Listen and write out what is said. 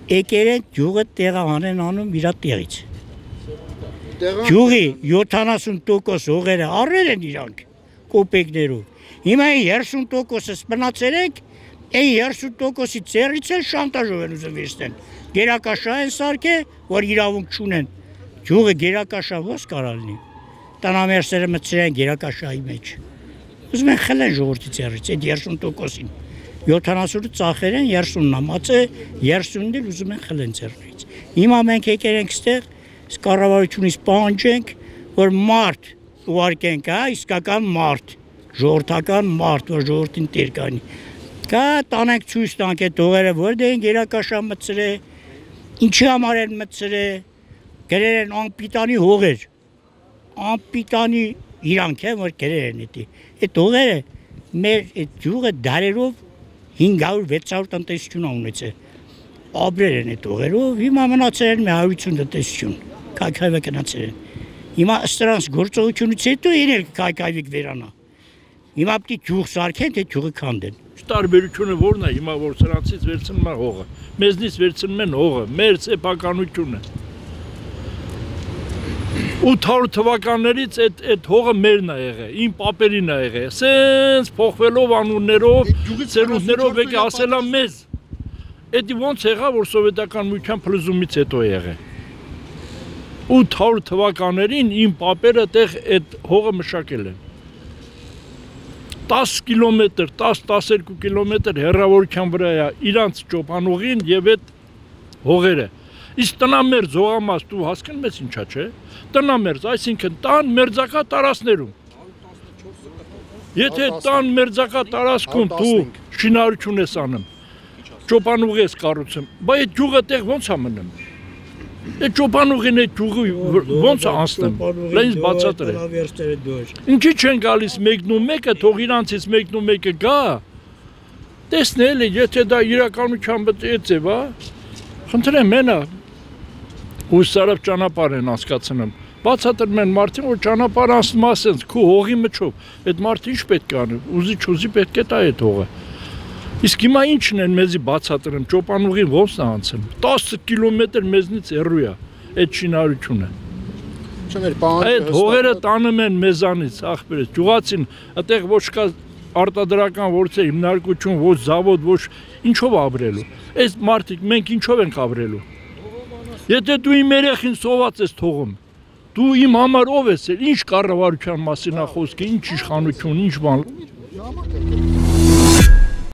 եկել են յուղը տեղահանեն անում իր տեղից։ Յուղի 70% հողերը առել են իրանք կոպեկներով։ Հիմա 30%-ը սպնացել ենք, այն 30%-ի ծերից են շանտաժով են ուզում վերցնել։ Գերակաշահ են սարքել, որ իրավունք չունեն։ Յուղը գերակաշահ ո՞ս կարա լինի։ Տանամերսերը մտցրել են գերակաշահի մեջ։ Ուզում են խլեն ժողովրդի ծերից այդ 30%-ին։ 70-ը ծախեր են, 30-ն ամացը, 30-ն էլ ուզում են խլեն ծերներից։ Հիմա մենք եկել ենք ստեղ, կառավարությունից պահանջենք, որ մարդ ուղարկենք, իսկական մարդ, ժողովրդական մարդ, որ ժողովրդին տեր կանի։ Կա տանենք ցույց տանք այդ հողերը, որտեղ են գերակաշահ մտցրել, ինչի համար են մտցրել, գրել են անպիտանի հողեր, անպիտանի իրանք են, որ գրել են էդի։ Այդ հողերը մեր այդ յուղը դարերով 500-600 տնտեսություն ունեցել, ապրել են այդ հողերով, հիմա մնացել են 150 տնտեսություն, քայքայվը գնացել են։ Հիմա ըստ նրանց գործողությունից հետո իրեն քայքայվիկ վերանա։ Հիմա պետք է յուղ սարքեն, թե յուղը քանդեն։ Տարբերությունը ո՞րն է հիմա, որ սրանցից վերցնում են հողը, մեզնից վերցնում են հողը, մեր սեփականությունը։ 800 թվականներից այդ հողը մերն է եղել, իմ պապերին է եղել, սենց փոխվելով անուններով, ծերունդներով եկե ասելա մեզ։ Էդի ոնց եղավ, որ սովետական միության փլուզումից հետո եղել։ 800 թվականներին իմ պապերը տեղ այդ հողը մշակել են։ 10 կիլոմետր, 10-12 կիլոմետր հեռավորության վրա է իրանց ճոպանուղին եւ այդ հողերը։ Իսկ տնամերձ հողամաս դու հասկանում ես ինչա՞ չէ։ Տնամերձ, այսինքն տան մերձակա տարածքներում։ Եթե տան մերձակա տարածքում դու շինարարություն ես անում, ճոպանուղի ես կառուցում, բայց այդ յուղը տեղ ոնց է մնում։ Այդ ճոպանուղին այդ յուղի ոնց է անցնում։ Լայնից բացատրել։ Ինչի չեն գալիս մեկն ու մեկը, թող իրանցից մեկն ու մեկը գա։ Տեսնել է, եթե դա իրականության այդ է, բա։ Խնդրեմ, մենա հուսարով ճանապարհ են անցկացնում։ Բացատրում են մարդին, որ ճանապարհ անցնում ասենց քու հողի միջով։ Այդ մարդը ինչ պետք է անի։ Ուզի չուզի պետք է տա այդ հողը։ Իսկ հիմա ինչն են մեզի բացատրում, ճոպանուղին ոնց է անցնում։ 10 կիլոմետր մեզնից հեռու է այդ շինարարությունը։ Այդ հողերը տանում են մեզանից, ախպերս, ջուղացին, այդտեղ ոչ կա արտադրական որց է հիմնարկություն, ոչ զավոդ, ոչ ինչով ապրելու։ Այս մարդիկ մենք ինչով ենք ապրելու։ Եթե դու իմ երեխին սոված ես թողում, դու իմ համար ով ես, ինչ կառավարության մասին է խոսքը, ինչ իշխանություն, ինչ բան։